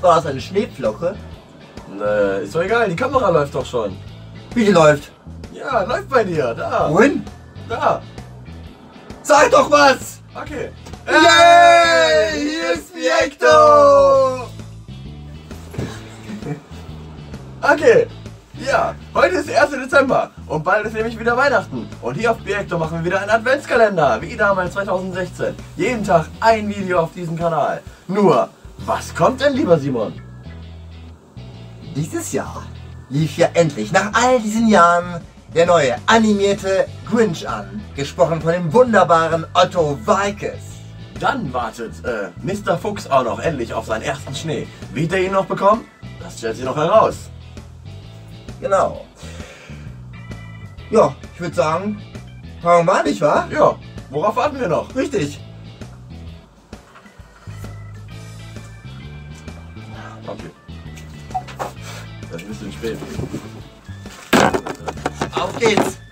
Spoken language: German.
war das eine Schneefloche? Ist doch egal, die Kamera läuft doch schon. Wie die läuft? Ja, läuft bei dir, da. Wohin? Da. Sag doch was! Okay. Hey, hier ist Viecto! Okay. Ja, heute ist der 1. Dezember und bald ist nämlich wieder Weihnachten. Und hier auf Viecto machen wir wieder einen Adventskalender, wie damals 2016. Jeden Tag ein Video auf diesem Kanal. Nur, was kommt denn, lieber Simon? Dieses Jahr lief ja endlich nach all diesen Jahren der neue animierte Grinch an, gesprochen von dem wunderbaren Otto Walkes. Dann wartet Mr. Fuchs auch noch endlich auf seinen ersten Schnee. Wird er ihn noch bekommen? Das stellt sich noch heraus. Genau. Ja, ich würde sagen, fangen wir mal an, nicht wahr? Ja, worauf warten wir noch? Richtig. Okay. Das ist ein bisschen spät. Auf geht's.